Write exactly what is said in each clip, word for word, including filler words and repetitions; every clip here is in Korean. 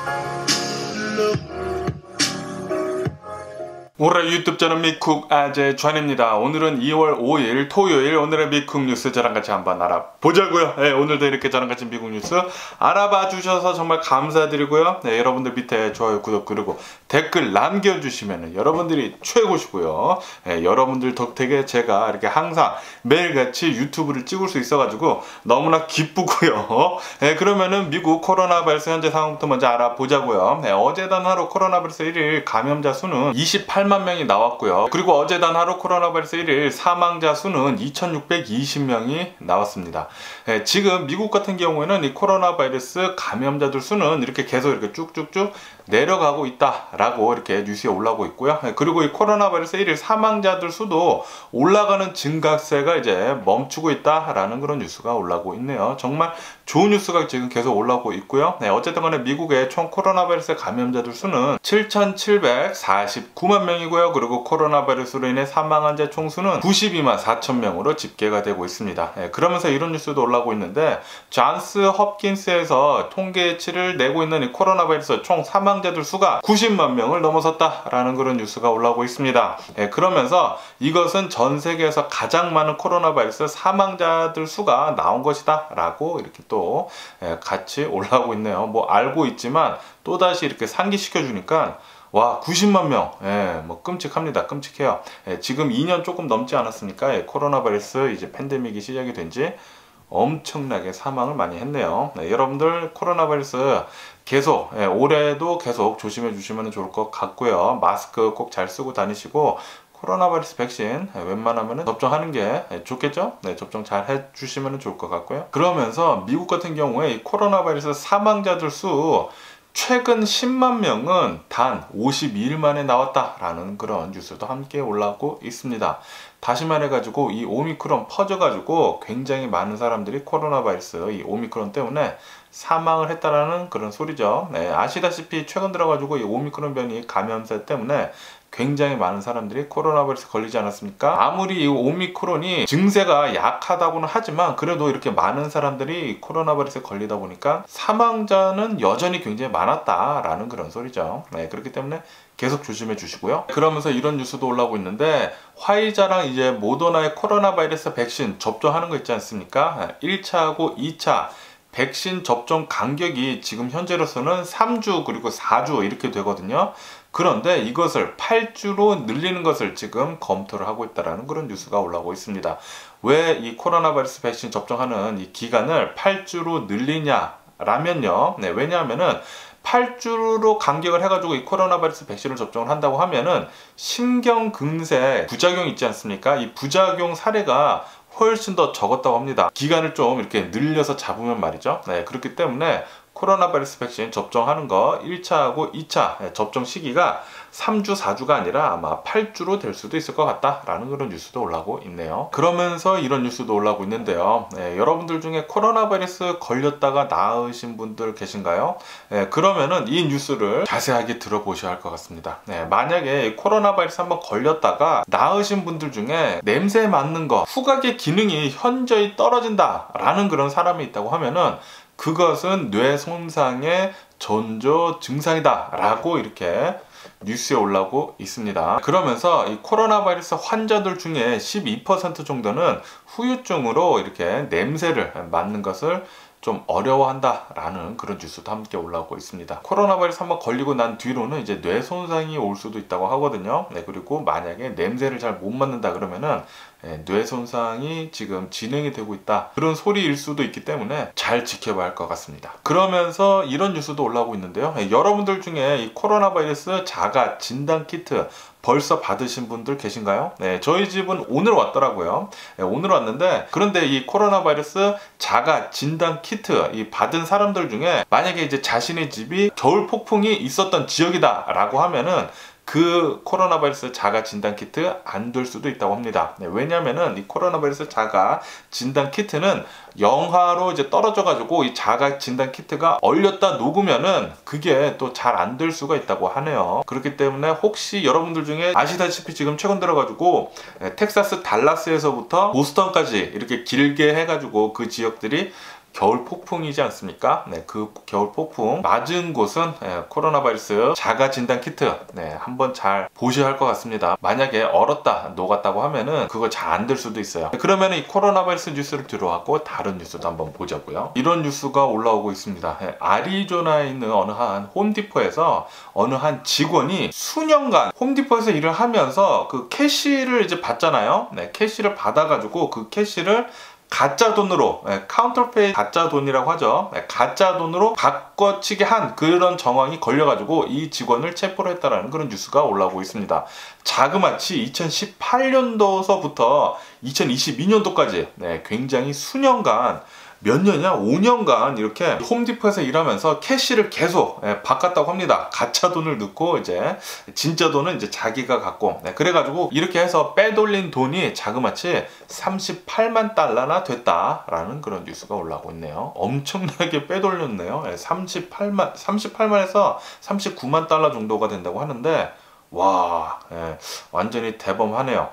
올해 유튜브 채널 미쿡 아재 존입니다. 오늘은 이월 오일 토요일 오늘의 미쿡 뉴스 저랑 같이 한번 알아보자고요. 네, 오늘도 이렇게 저랑 같이 미국 뉴스 알아봐 주셔서 정말 감사드리고요. 네, 여러분들 밑에 좋아요, 구독 그리고 댓글 남겨주시면 여러분들이 최고시고요. 네, 여러분들 덕택에 제가 이렇게 항상 매일같이 유튜브를 찍을 수 있어가지고 너무나 기쁘고요. 네, 그러면은 미국 코로나 바이러스 현재 상황부터 먼저 알아보자고요. 네, 어제단 하루 코로나 바이러스 일 일 감염자 수는 이십팔만 명이 나왔고요. 그리고 어제단 하루 코로나 바이러스 일 일 사망자 수는 이천육백이십 명이 나왔습니다. 네, 지금 미국 같은 경우에는 이 코로나 바이러스 감염자들 수는 이렇게 계속 이렇게 쭉쭉쭉 내려가고 있다라고 이렇게 뉴스에 올라오고 있고요. 네, 그리고 이 코로나 바이러스 일 일 사망자들 수도 올라가는 증가세가 이제 멈추고 있다라는 그런 뉴스가 올라오고 있네요. 정말 좋은 뉴스가 지금 계속 올라오고 있고요. 네, 어쨌든 간에 미국의 총 코로나 바이러스 감염자들 수는 칠천칠백사십구만 명이고요. 그리고 코로나 바이러스로 인해 사망 환자 총수는 구십이만 사천 명으로 집계가 되고 있습니다. 네, 그러면서 이런 뉴스도 올라오고 있는데 존스 홉킨스에서 통계치를 내고 있는 이 코로나 바이러스 총 사망자들 수가 구십만 명을 넘어섰다라는 그런 뉴스가 올라오고 있습니다. 네, 그러면서 이것은 전 세계에서 가장 많은 코로나 바이러스 사망자들 수가 나온 것이다 라고 이렇게 또 같이 올라오고 있네요. 뭐 알고 있지만 또다시 이렇게 상기시켜 주니까 와, 구십만 명, 예, 뭐 끔찍합니다. 끔찍해요. 예, 지금 이 년 조금 넘지 않았습니까? 예, 코로나 바이러스 이제 팬데믹이 시작이 된 지 엄청나게 사망을 많이 했네요. 네, 여러분들 코로나 바이러스 계속 예, 올해도 계속 조심해 주시면 좋을 것 같고요. 마스크 꼭 잘 쓰고 다니시고 코로나 바이러스 백신 예, 웬만하면 접종하는 게 예, 좋겠죠? 네, 접종 잘 해주시면 좋을 것 같고요. 그러면서 미국 같은 경우에 이 코로나 바이러스 사망자들 수 최근 십만 명은 단 오십이 일 만에 나왔다라는 그런 뉴스도 함께 올라오고 있습니다. 다시 말해가지고 이 오미크론 퍼져가지고 굉장히 많은 사람들이 코로나 바이러스 이 오미크론 때문에 사망을 했다라는 그런 소리죠. 네, 아시다시피 최근 들어가지고 이 오미크론 변이 감염세 때문에 굉장히 많은 사람들이 코로나 바이러스 걸리지 않았습니까? 아무리 이 오미크론이 증세가 약하다고는 하지만 그래도 이렇게 많은 사람들이 코로나 바이러스에 걸리다 보니까 사망자는 여전히 굉장히 많았다라는 그런 소리죠. 네, 그렇기 때문에 계속 조심해 주시고요. 그러면서 이런 뉴스도 올라오고 있는데 화이자랑 이제 모더나의 코로나 바이러스 백신 접종하는 거 있지 않습니까? 일 차하고 이 차 백신 접종 간격이 지금 현재로서는 삼 주 그리고 사 주 이렇게 되거든요. 그런데 이것을 팔 주로 늘리는 것을 지금 검토를 하고 있다는 그런 뉴스가 올라오고 있습니다. 왜 이 코로나 바이러스 백신 접종하는 이 기간을 팔 주로 늘리냐라면요. 네, 왜냐하면은 팔 주로 간격을 해가지고 이 코로나 바이러스 백신을 접종을 한다고 하면은 심경근세 부작용이 있지 않습니까? 이 부작용 사례가 훨씬 더 적었다고 합니다. 기간을 좀 이렇게 늘려서 잡으면 말이죠. 네, 그렇기 때문에 코로나 바이러스 백신 접종하는 거 일 차하고 이 차 접종 시기가 삼 주, 사 주가 아니라 아마 팔 주로 될 수도 있을 것 같다라는 그런 뉴스도 올라오고 있네요. 그러면서 이런 뉴스도 올라오고 있는데요. 네, 여러분들 중에 코로나 바이러스 걸렸다가 나으신 분들 계신가요? 네, 그러면은 이 뉴스를 자세하게 들어보셔야 할 것 같습니다. 네, 만약에 코로나 바이러스 한번 걸렸다가 나으신 분들 중에 냄새 맡는 거, 후각의 기능이 현저히 떨어진다라는 그런 사람이 있다고 하면은 그것은 뇌 손상의 전조 증상이다 라고 이렇게 뉴스에 올라오고 있습니다. 그러면서 이 코로나 바이러스 환자들 중에 십이 퍼센트 정도는 후유증으로 이렇게 냄새를 맡는 것을 좀 어려워한다라는 그런 뉴스도 함께 올라오고 있습니다. 코로나 바이러스 한번 걸리고 난 뒤로는 이제 뇌 손상이 올 수도 있다고 하거든요. 네, 그리고 만약에 냄새를 잘 못 맡는다 그러면은 네, 뇌 손상이 지금 진행이 되고 있다 그런 소리일 수도 있기 때문에 잘 지켜봐야 할 것 같습니다. 그러면서 이런 뉴스도 올라오고 있는데요. 네, 여러분들 중에 이 코로나 바이러스 자가 진단 키트 벌써 받으신 분들 계신가요? 네, 저희 집은 오늘 왔더라고요. 네, 오늘 왔는데 그런데 이 코로나 바이러스 자가 진단 키트 이 받은 사람들 중에 만약에 이제 자신의 집이 겨울 폭풍이 있었던 지역이다 라고 하면은 그 코로나 바이러스 자가 진단 키트 안 될 수도 있다고 합니다. 네, 왜냐면은 이 코로나 바이러스 자가 진단 키트는 영하로 이제 떨어져 가지고 이 자가 진단 키트가 얼렸다 녹으면은 그게 또 잘 안 될 수가 있다고 하네요. 그렇기 때문에 혹시 여러분들 중에 아시다시피 지금 최근 들어 가지고 텍사스 달라스에서부터 보스턴까지 이렇게 길게 해 가지고 그 지역들이 겨울 폭풍이지 않습니까? 네, 그 겨울 폭풍 맞은 곳은 예, 코로나 바이러스 자가 진단 키트 네, 한번 잘 보셔야 할 것 같습니다. 만약에 얼었다 녹았다고 하면은 그거 잘 안 될 수도 있어요. 그러면 이 코로나 바이러스 뉴스를 들어왔고 다른 뉴스도 한번 보자고요. 이런 뉴스가 올라오고 있습니다. 예, 아리조나에 있는 어느 한 홈디포에서 어느 한 직원이 수년간 홈디포에서 일을 하면서 그 캐시를 이제 받잖아요. 네, 캐시를 받아가지고 그 캐시를 가짜 돈으로, 네, 카운터페이 가짜 돈이라고 하죠. 네, 가짜 돈으로 바꿔치기 한 그런 정황이 걸려가지고 이 직원을 체포를 했다라는 그런 뉴스가 올라오고 있습니다. 자그마치 이천십팔 년도서부터 이천이십이 년도까지 네, 굉장히 수년간 몇 년이냐? 오 년간 이렇게 홈디포에서 일하면서 캐시를 계속 예, 바꿨다고 합니다. 가짜 돈을 넣고 이제 진짜 돈은 이제 자기가 갖고 네, 그래가지고 이렇게 해서 빼돌린 돈이 자그마치 삼십팔만 달러나 됐다라는 그런 뉴스가 올라오고 있네요. 엄청나게 빼돌렸네요. 예, 삼십팔만, 삼십팔만에서 삼십구만 달러 정도가 된다고 하는데 와, 예, 완전히 대범하네요.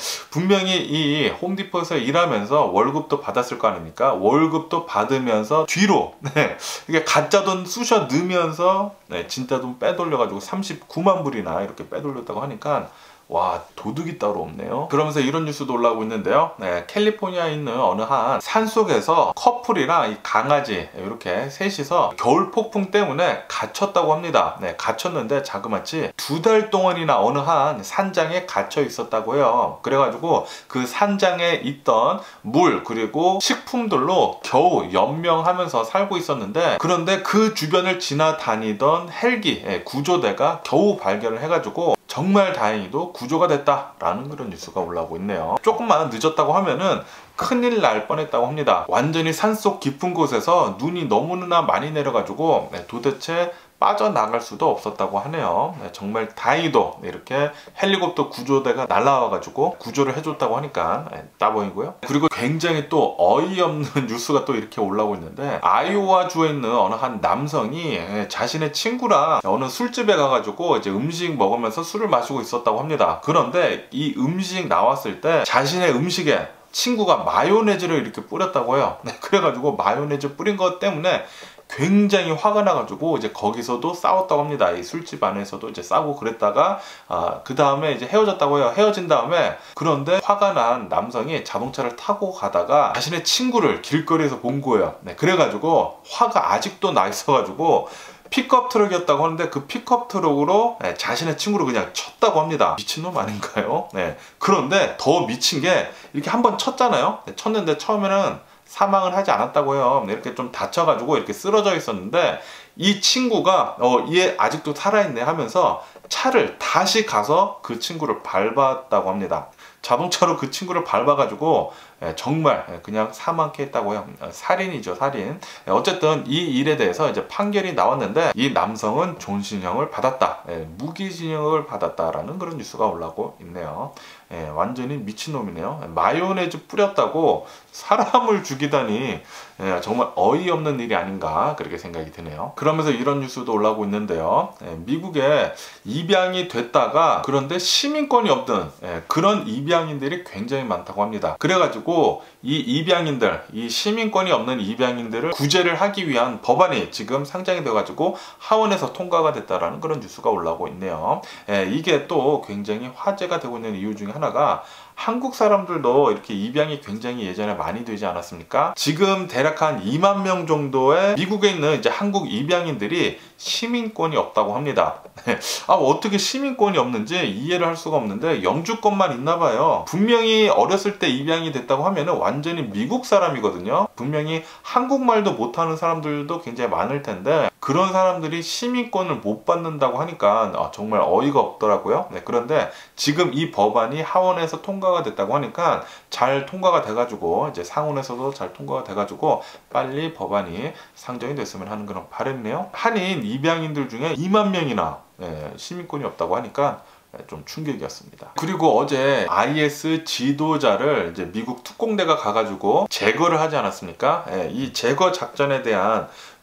분명히 이 홈디포에서 일하면서 월급도 받았을 거 아닙니까? 월급도 받으면서 뒤로 네, 이게 가짜 돈 쑤셔 넣으면서 네, 진짜 돈 빼돌려가지고 삼십구만 불이나 이렇게 빼돌렸다고 하니까 와, 도둑이 따로 없네요. 그러면서 이런 뉴스도 올라오고 있는데요. 네, 캘리포니아에 있는 어느 한 산속에서 커플이랑 이 강아지 이렇게 셋이서 겨울 폭풍 때문에 갇혔다고 합니다. 네, 갇혔는데 자그마치 두 달 동안이나 어느 한 산장에 갇혀 있었다고 해요. 그래가지고 그 산장에 있던 물 그리고 식품들로 겨우 연명하면서 살고 있었는데, 그런데 그 주변을 지나다니던 헬기 구조대가 겨우 발견을 해가지고 정말 다행히도 구조가 됐다라는 그런 뉴스가 올라오고 있네요. 조금만 늦었다고 하면은 큰일 날 뻔했다고 합니다. 완전히 산속 깊은 곳에서 눈이 너무나 많이 내려가지고 네, 도대체 빠져나갈 수도 없었다고 하네요. 네, 정말 다행히도 이렇게 헬리콥터 구조대가 날라와가지고 구조를 해줬다고 하니까 네, 따봉이고요. 그리고 굉장히 또 어이없는 뉴스가 또 이렇게 올라오고 있는데, 아이오와 주에 있는 어느 한 남성이 자신의 친구랑 어느 술집에 가가지고 이제 음식 먹으면서 술을 마시고 있었다고 합니다. 그런데 이 음식 나왔을 때 자신의 음식에 친구가 마요네즈를 이렇게 뿌렸다고 해요. 네, 그래가지고 마요네즈 뿌린 것 때문에 굉장히 화가 나가지고 이제 거기서도 싸웠다고 합니다. 이 술집 안에서도 이제 싸우고 그랬다가 아, 그 다음에 이제 헤어졌다고 해요. 헤어진 다음에, 그런데 화가 난 남성이 자동차를 타고 가다가 자신의 친구를 길거리에서 본 거예요. 네, 그래가지고 화가 아직도 나 있어가지고 픽업 트럭이었다고 하는데 그 픽업 트럭으로 네, 자신의 친구를 그냥 쳤다고 합니다. 미친놈 아닌가요? 네. 그런데 더 미친 게 이렇게 한번 쳤잖아요. 네, 쳤는데 처음에는 사망을 하지 않았다고 해요. 네, 이렇게 좀 다쳐가지고 이렇게 쓰러져 있었는데 이 친구가 어, 얘 아직도 살아있네 하면서 차를 다시 가서 그 친구를 밟았다고 합니다. 자동차로 그 친구를 밟아가지고 정말 그냥 사망케 했다고 해요. 살인이죠, 살인. 어쨌든 이 일에 대해서 이제 판결이 나왔는데 이 남성은 존신형을 받았다, 무기징역을 받았다라는 그런 뉴스가 올라오고 있네요. 예, 완전히 미친놈이네요. 마요네즈 뿌렸다고 사람을 죽이다니 예, 정말 어이없는 일이 아닌가 그렇게 생각이 드네요. 그러면서 이런 뉴스도 올라오고 있는데요. 예, 미국에 입양이 됐다가 그런데 시민권이 없는 예, 그런 입양인들이 굉장히 많다고 합니다. 그래가지고 이 입양인들, 이 시민권이 없는 입양인들을 구제를 하기 위한 법안이 지금 상정이 돼가지고 하원에서 통과가 됐다라는 그런 뉴스가 올라오고 있네요. 예, 이게 또 굉장히 화제가 되고 있는 이유 중에 하나가 한국 사람들도 이렇게 입양이 굉장히 예전에 많이 되지 않았습니까? 지금 대략 한 이만 명 정도의 미국에 있는 이제 한국 입양인들이 시민권이 없다고 합니다. 아, 어떻게 시민권이 없는지 이해를 할 수가 없는데 영주권만 있나 봐요. 분명히 어렸을 때 입양이 됐다고 하면은 완전히 미국 사람이거든요. 분명히 한국말도 못하는 사람들도 굉장히 많을 텐데 그런 사람들이 시민권을 못 받는다고 하니까 아, 정말 어이가 없더라고요. 네, 그런데 지금 이 법안이 하원에서 통과가 됐다고 하니까 잘 통과가 돼가지고 이제 상원에서도 잘 통과가 돼가지고 빨리 법안이 상정이 됐으면 하는 그런 바람이네요. 한인 입양인들 중에 이만 명이나 네, 시민권이 없다고 하니까 좀 충격이었습니다. 그리고 어제 아이에스 지도자를 이제 미국 특공대가 가가지고 제거를 하지 않았습니까? 예, 이 제거 작전에 대한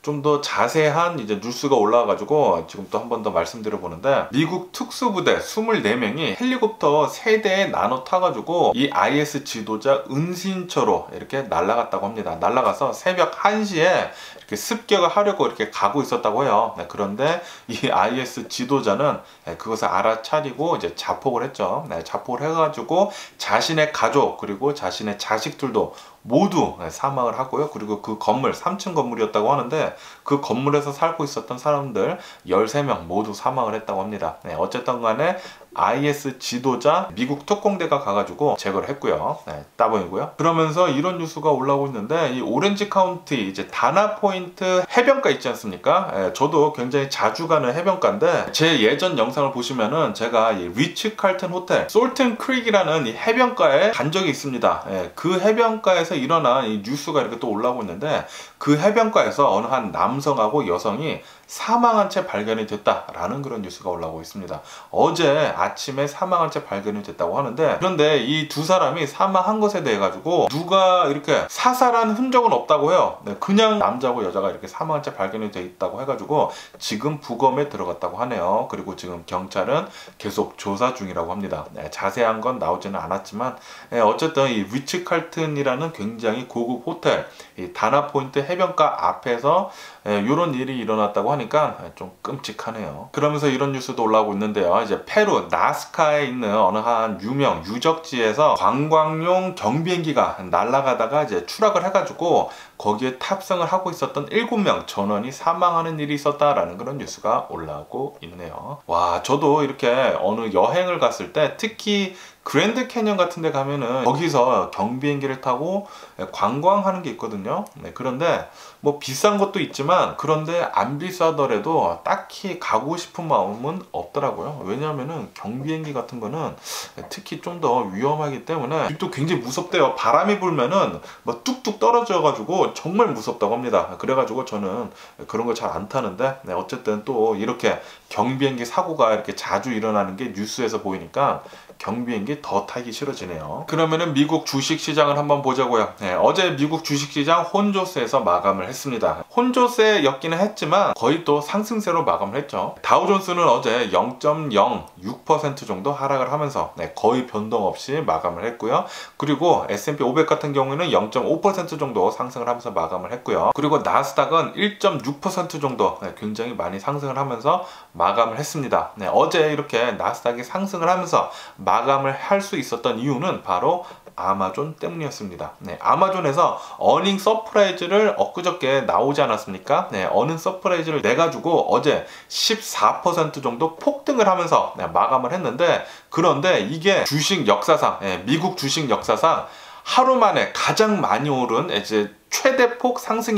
좀 더 자세한 이제 뉴스가 올라와가지고 지금 또 한 번 더 말씀드려 보는데, 미국 특수부대 이십사 명이 헬리콥터 세 대에 나눠 타가지고 이 아이에스 지도자 은신처로 이렇게 날아갔다고 합니다. 날아가서 새벽 한 시에 이렇게 습격을 하려고 이렇게 가고 있었다고 해요. 네, 그런데 이 아이에스 지도자는 네, 그것을 알아차리고 이제 자폭을 했죠. 네, 자폭을 해가지고 자신의 가족 그리고 자신의 자식들도 모두 사망을 하고요. 그리고 그 건물 삼 층 건물이었다고 하는데 그 건물에서 살고 있었던 사람들 십삼 명 모두 사망을 했다고 합니다. 네, 어쨌든 간에 아이에스 지도자 미국 특공대가 가가지고 제거를 했고요. 네, 따봉이고요. 그러면서 이런 뉴스가 올라오고 있는데, 이 오렌지 카운티 이제 다나 포인트 해변가 있지 않습니까? 예, 저도 굉장히 자주 가는 해변가인데, 제 예전 영상을 보시면은 제가 이 리치 칼튼 호텔 솔튼 크릭이라는 이 해변가에 간 적이 있습니다. 예, 그 해변가에서 일어난 이 뉴스가 이렇게 또 올라오고 있는데, 그 해변가에서 어느 한 남성하고 여성이 사망한 채 발견이 됐다라는 그런 뉴스가 올라오고 있습니다. 어제 아침에 사망한 채 발견이 됐다고 하는데, 그런데 이 두 사람이 사망한 것에 대해 가지고 누가 이렇게 사살한 흔적은 없다고 해요. 네, 그냥 남자고 여자가 이렇게 사망한 채 발견이 돼 있다고 해가지고 지금 부검에 들어갔다고 하네요. 그리고 지금 경찰은 계속 조사 중이라고 합니다. 네, 자세한 건 나오지는 않았지만 네, 어쨌든 이 리치 칼튼이라는 굉장히 고급 호텔, 이 다나 포인트 해변가 앞에서 이런 일이 일어났다고 하니까 좀 끔찍하네요. 그러면서 이런 뉴스도 올라오고 있는데요. 이제 페루 나스카에 있는 어느 한 유명 유적지에서 관광용 경비행기가 날아가다가 이제 추락을 해가지고 거기에 탑승을 하고 있었던 일곱 명 전원이 사망하는 일이 있었다라는 그런 뉴스가 올라오고 있네요. 와, 저도 이렇게 어느 여행을 갔을 때 특히 그랜드 캐년 같은 데 가면은 거기서 경비행기를 타고 관광하는 게 있거든요. 네, 그런데 뭐 비싼 것도 있지만 그런데 안 비싸더라도 딱히 가고 싶은 마음은 없더라고요. 왜냐하면은 경비행기 같은 거는 특히 좀 더 위험하기 때문에 또 굉장히 무섭대요. 바람이 불면은 뭐 뚝뚝 떨어져 가지고 정말 무섭다고 합니다. 그래가지고 저는 그런 거 잘 안 타는데 네, 어쨌든 또 이렇게 경비행기 사고가 이렇게 자주 일어나는 게 뉴스에서 보이니까 경비행기 더 타기 싫어지네요. 그러면은 미국 주식시장을 한번 보자고요. 네, 어제 미국 주식시장 혼조세에서 마감을 했습니다. 혼조세였기는 했지만 거의 또 상승세로 마감을 했죠. 다우존스는 어제 영 점 영육 퍼센트 정도 하락을 하면서 네, 거의 변동 없이 마감을 했고요. 그리고 에스 앤 피 오백 같은 경우에는 영 점 오 퍼센트 정도 상승을 하면서 마감을 했고요. 그리고 나스닥은 일 점 육 퍼센트 정도 네, 굉장히 많이 상승을 하면서 마감을 했습니다. 네, 어제 이렇게 나스닥이 상승을 하면서 마감을 할 수 있었던 이유는 바로 아마존 때문이었습니다. 네, 아마존에서 어닝 서프라이즈를 엊그저께 나오지 않았습니까? 네, 어닝 서프라이즈를 내가지고 어제 십사 퍼센트 정도 폭등을 하면서 네, 마감을 했는데, 그런데 이게 주식 역사상, 네, 미국 주식 역사상 하루 만에 가장 많이 오른 이제 최대폭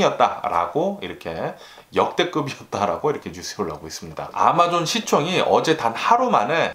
상승이었다라고 이렇게 역대급이었다라고 이렇게 뉴스에 올라오고 있습니다. 아마존 시총이 어제 단 하루 만에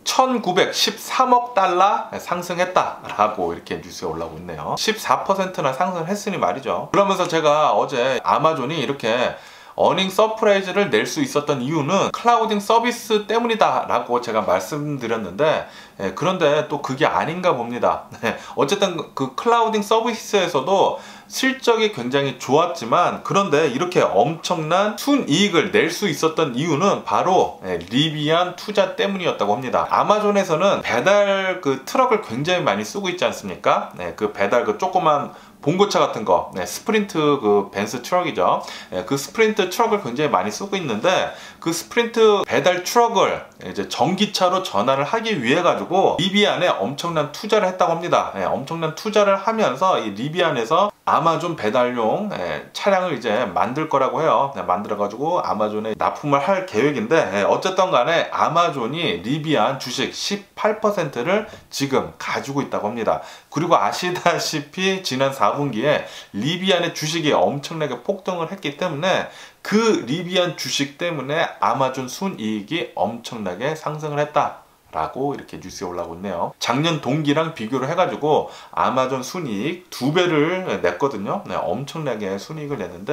천구백십삼억 달러 상승했다라고 이렇게 뉴스에 올라오고 있네요. 십사 퍼센트나 상승했으니 말이죠. 그러면서 제가 어제 아마존이 이렇게 어닝 서프라이즈를 낼 수 있었던 이유는 클라우딩 서비스 때문이다 라고 제가 말씀드렸는데 예, 그런데 또 그게 아닌가 봅니다. 네, 어쨌든 그 클라우딩 서비스에서도 실적이 굉장히 좋았지만 그런데 이렇게 엄청난 순이익을 낼 수 있었던 이유는 바로 예, 리비안 투자 때문이었다고 합니다. 아마존에서는 배달 그 트럭을 굉장히 많이 쓰고 있지 않습니까? 네, 그 배달 그 조그만 봉고차 같은 거, 네, 스프린트 그 벤츠 트럭이죠. 네, 그 스프린트 트럭을 굉장히 많이 쓰고 있는데 그 스프린트 배달 트럭을 이제 전기차로 전환을 하기 위해 가지고 리비안에 엄청난 투자를 했다고 합니다. 네, 엄청난 투자를 하면서 이 리비안에서 아마존 배달용 네, 차량을 이제 만들 거라고 해요. 네, 만들어 가지고 아마존에 납품을 할 계획인데 네, 어쨌든 간에 아마존이 리비안 주식 십팔 퍼센트를 지금 가지고 있다고 합니다. 그리고 아시다시피 지난 사 분기에 리비안의 주식이 엄청나게 폭등을 했기 때문에 그 리비안 주식 때문에 아마존 순이익이 엄청나게 상승을 했다 라고 이렇게 뉴스에 올라오고 있네요. 작년 동기랑 비교를 해가지고 아마존 순이익 두 배를 냈거든요. 네, 엄청나게 순이익을 냈는데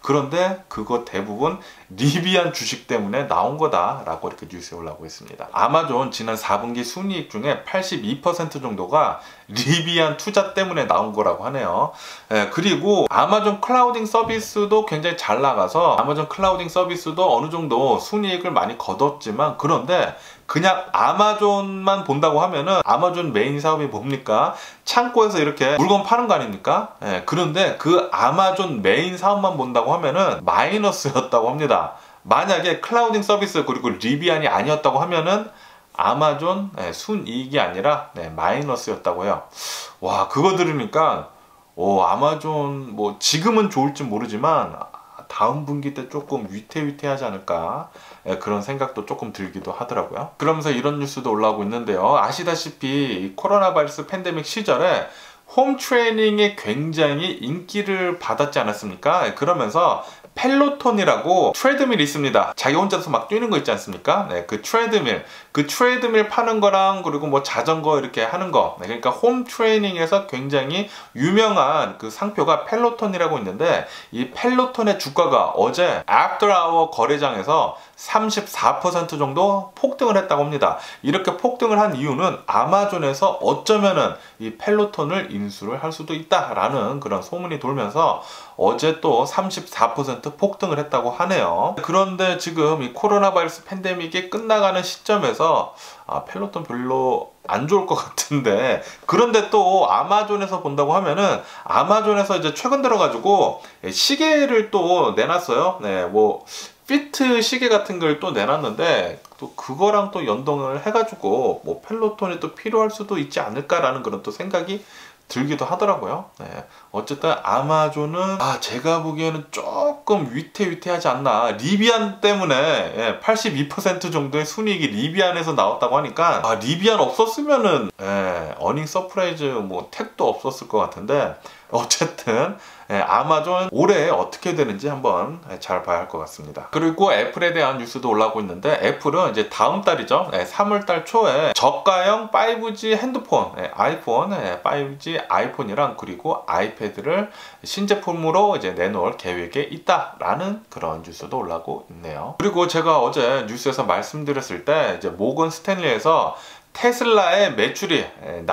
그런데 그거 대부분 리비안 주식 때문에 나온 거다라고 이렇게 뉴스에 올라오고 있습니다. 아마존 지난 사 분기 순이익 중에 팔십이 퍼센트 정도가 리비안 투자 때문에 나온 거라고 하네요. 예, 그리고 아마존 클라우딩 서비스도 굉장히 잘 나가서 아마존 클라우딩 서비스도 어느 정도 순이익을 많이 거뒀지만, 그런데 그냥 아마존만 본다고 하면은 아마존 메인 사업이 뭡니까? 창고에서 이렇게 물건 파는 거 아닙니까? 예, 그런데 그 아마존 메인 사업만 본다고 하면은 마이너스였다고 합니다. 만약에 클라우딩 서비스 그리고 리비안이 아니었다고 하면은 아마존 예, 순이익이 아니라 네, 마이너스였다고 해요. 와, 그거 들으니까 오, 아마존 뭐 지금은 좋을지 모르지만 다음 분기 때 조금 위태위태하지 않을까, 예, 그런 생각도 조금 들기도 하더라고요. 그러면서 이런 뉴스도 올라오고 있는데요. 아시다시피 코로나 바이러스 팬데믹 시절에 홈 트레이닝이 굉장히 인기를 받았지 않았습니까? 그러면서 펠로톤이라고 트레드밀이 있습니다. 자기 혼자서 막 뛰는 거 있지 않습니까? 네, 그 트레드밀, 그 트레드밀 파는 거랑 그리고 뭐 자전거 이렇게 하는 거, 네, 그러니까 홈 트레이닝에서 굉장히 유명한 그 상표가 펠로톤이라고 있는데, 이 펠로톤의 주가가 어제 애프터 아워 거래장에서 삼십사 퍼센트 정도 폭등을 했다고 합니다. 이렇게 폭등을 한 이유는 아마존에서 어쩌면은 이 펠로톤을 인수를 할 수도 있다라는 그런 소문이 돌면서 어제 또 삼십사 퍼센트 폭등을 했다고 하네요. 그런데 지금 이 코로나 바이러스 팬데믹이 끝나가는 시점에서 아, 펠로톤 별로 안 좋을 것 같은데, 그런데 또 아마존에서 본다고 하면은 아마존에서 이제 최근 들어가지고 시계를 또 내놨어요. 네, 뭐 피트 시계 같은 걸 또 내놨는데, 또 그거랑 또 연동을 해가지고 뭐 펠로톤이 또 필요할 수도 있지 않을까라는 그런 또 생각이 들기도 하더라고요. 네. 어쨌든 아마존은 아 제가 보기에는 조금 위태위태하지 않나. 리비안 때문에 예, 팔십이 퍼센트 정도의 순이익이 리비안에서 나왔다고 하니까 아 리비안 없었으면은 예, 어닝 서프라이즈 뭐 택도 없었을 것 같은데, 어쨌든 예, 아마존 올해 어떻게 되는지 한번 잘 봐야 할 것 같습니다. 그리고 애플에 대한 뉴스도 올라오고 있는데, 애플은 이제 다음 달이죠. 예, 삼월 달 초에 저가형 파이브 지 핸드폰, 예, 아이폰, 예, 파이브 지 아이폰이랑 그리고 아이패드를 신제품으로 이제 내놓을 계획에 있다라는 그런 뉴스도 올라오고 있네요. 그리고 제가 어제 뉴스에서 말씀드렸을 때 이제 모건 스탠리에서 테슬라의 매출이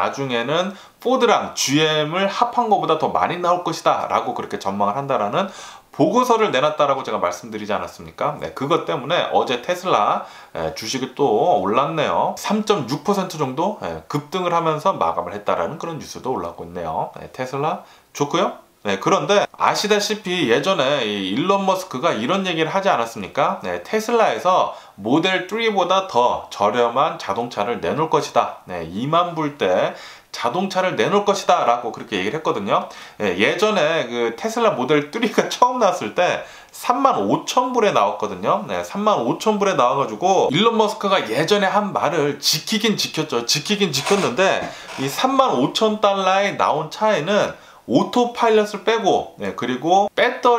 나중에는 포드랑 지엠을 합한 것보다 더 많이 나올 것이다 라고 그렇게 전망을 한다라는 보고서를 내놨다라고 제가 말씀드리지 않았습니까? 네, 그것 때문에 어제 테슬라 주식이 또 올랐네요. 삼 점 육 퍼센트 정도 급등을 하면서 마감을 했다라는 그런 뉴스도 올라오고 있네요. 네, 테슬라 좋고요. 네, 그런데 아시다시피 예전에 이 일론 머스크가 이런 얘기를 하지 않았습니까? 네, 테슬라에서 모델 삼보다 더 저렴한 자동차를 내놓을 것이다. 네, 이만 불대 자동차를 내놓을 것이다 라고 그렇게 얘기를 했거든요. 네, 예전에 그 테슬라 모델 삼가 처음 나왔을 때 삼만 오천 불에 나왔거든요. 네, 삼만 오천 불에 나와가지고 일론 머스크가 예전에 한 말을 지키긴 지켰죠. 지키긴 지켰는데 이 삼만 오천 달러에 나온 차에는 오토파일럿을 빼고, 네, 그리고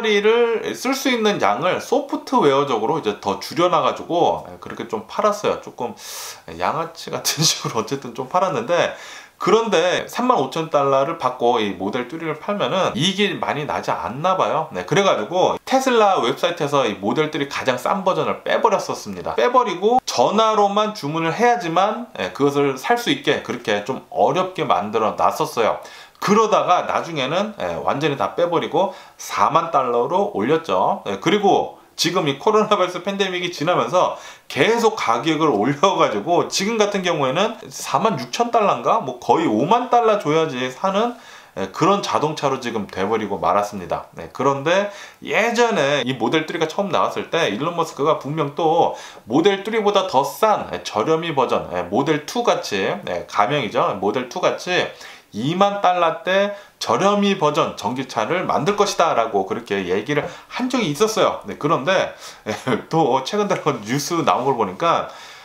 배터리를 쓸 수 있는 양을 소프트웨어적으로 이제 더 줄여놔가지고 네, 그렇게 좀 팔았어요. 조금 양아치 같은 식으로 어쨌든 좀 팔았는데, 그런데 삼만 오천 달러를 받고 이 모델 삼을 팔면은 이익이 많이 나지 않나 봐요. 네, 그래가지고 테슬라 웹사이트에서 이 모델 삼 가장 싼 버전을 빼버렸었습니다. 빼버리고 전화로만 주문을 해야지만 네, 그것을 살 수 있게 그렇게 좀 어렵게 만들어 놨었어요. 그러다가 나중에는 예, 완전히 다 빼버리고 사만 달러로 올렸죠. 예, 그리고 지금 이 코로나 바이러스 팬데믹이 지나면서 계속 가격을 올려가지고 지금 같은 경우에는 사만 육천 달러인가? 뭐 거의 오만 달러 줘야지 사는 예, 그런 자동차로 지금 돼버리고 말았습니다. 네, 그런데 예전에 이 모델 삼가 처음 나왔을 때 일론 머스크가 분명 또 모델 삼보다 더 싼 예, 저렴이 버전 예, 모델 이 같이 예, 가명이죠. 모델 이 같이 이만 달러대 저렴이 버전 전기차를 만들 것이다 라고 그렇게 얘기를 한 적이 있었어요. 네, 그런데 또 최근 들어 뉴스 나온 걸 보니까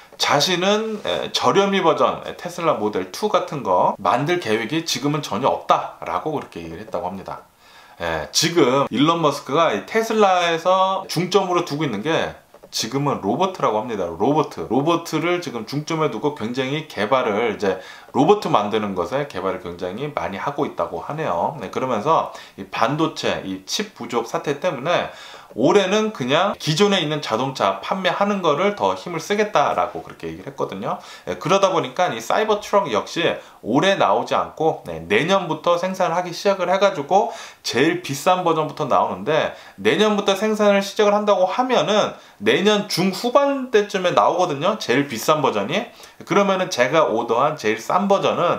자신은 저렴이 버전 테슬라 모델 이 같은 거 만들 계획이 지금은 전혀 없다 라고 그렇게 얘기를 했다고 합니다. 예, 지금 일론 머스크가 테슬라에서 중점으로 두고 있는 게 지금은 로버트라고 합니다. 로버트. 로버트를 지금 중점에 두고 굉장히 개발을 이제 로버트 만드는 것에 개발을 굉장히 많이 하고 있다고 하네요. 네, 그러면서 이 반도체, 이 칩 부족 사태 때문에 올해는 그냥 기존에 있는 자동차 판매하는 거를 더 힘을 쓰겠다라고 그렇게 얘기를 했거든요. 예, 그러다 보니까 이 사이버 트럭 역시 올해 나오지 않고 네, 내년부터 생산을 하기 시작을 해가지고 제일 비싼 버전부터 나오는데, 내년부터 생산을 시작을 한다고 하면은 내년 중후반 때쯤에 나오거든요, 제일 비싼 버전이. 그러면은 제가 오더한 제일 싼 버전은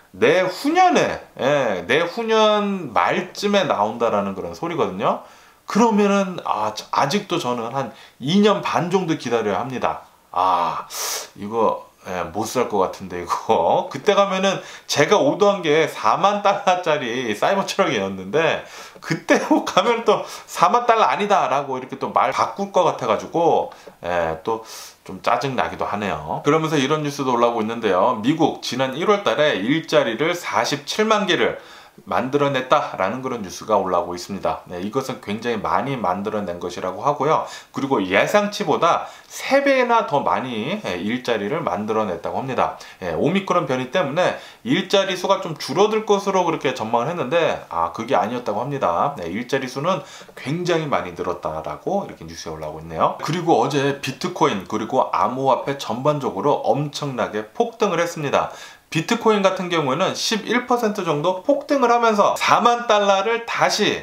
내후년에 예, 내후년 말쯤에 나온다라는 그런 소리거든요. 그러면은 아, 아직도 저는 한 이 년 반 정도 기다려야 합니다. 아, 이거 예, 못 살 것 같은데 이거. 그때 가면은 제가 오더한 게 사만 달러짜리 사이버 트럭이었는데, 그때 가면 또 사만 달러 아니다 라고 이렇게 또 말 바꿀 것 같아 가지고 예, 또 좀 짜증 나기도 하네요. 그러면서 이런 뉴스도 올라오고 있는데요. 미국 지난 일월 달에 일자리를 사십칠만 개를 만들어냈다라는 그런 뉴스가 올라오고 있습니다. 네, 이것은 굉장히 많이 만들어낸 것이라고 하고요. 그리고 예상치보다 세 배나 더 많이 일자리를 만들어냈다고 합니다. 예, 오미크론 변이 때문에 일자리 수가 좀 줄어들 것으로 그렇게 전망을 했는데 아, 그게 아니었다고 합니다. 네, 일자리 수는 굉장히 많이 늘었다라고 이렇게 뉴스에 올라오고 있네요. 그리고 어제 비트코인 그리고 암호화폐 전반적으로 엄청나게 폭등을 했습니다. 비트코인 같은 경우에는 십일 퍼센트 정도 폭등을 하면서 사만 달러를 다시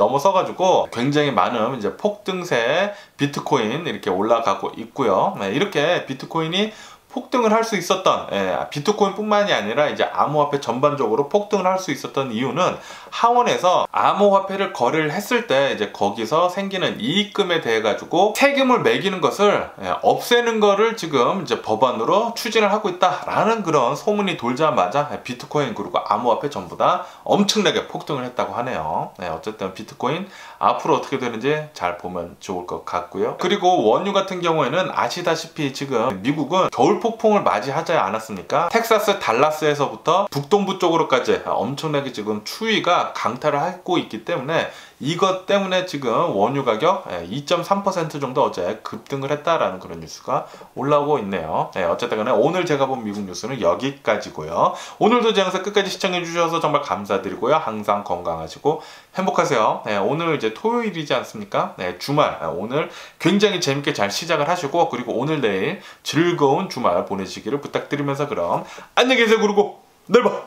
넘어서가지고 굉장히 많은 이제 폭등세 비트코인 이렇게 올라가고 있고요. 이렇게 비트코인이 폭등을 할 수 있었던, 예, 비트코인 뿐만이 아니라 이제 암호화폐 전반적으로 폭등을 할 수 있었던 이유는 하원에서 암호화폐를 거래를 했을 때 이제 거기서 생기는 이익금에 대해 가지고 세금을 매기는 것을 예, 없애는 거를 지금 이제 법안으로 추진을 하고 있다라는 그런 소문이 돌자마자 예, 비트코인 그리고 암호화폐 전부 다 엄청나게 폭등을 했다고 하네요. 네, 어쨌든 비트코인 앞으로 어떻게 되는지 잘 보면 좋을 것 같고요. 그리고 원유 같은 경우에는 아시다시피 지금 미국은 겨울 폭풍을 맞이하지 않았습니까? 텍사스 달라스에서부터 북동부 쪽으로까지 엄청나게 지금 추위가 강타를 하고 있기 때문에 이것 때문에 지금 원유 가격 이 점 삼 퍼센트 정도 어제 급등을 했다라는 그런 뉴스가 올라오고 있네요. 네, 어쨌든 간에 오늘 제가 본 미국 뉴스는 여기까지고요. 오늘도 제 영상 끝까지 시청해 주셔서 정말 감사드리고요. 항상 건강하시고 행복하세요. 네, 오늘 이제 토요일이지 않습니까? 네, 주말 오늘 굉장히 재밌게 잘 시작을 하시고, 그리고 오늘 내일 즐거운 주말 보내시기를 부탁드리면서 그럼 안녕히 계세요. 그리고 내일 봐.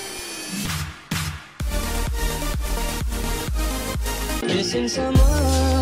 Missing someone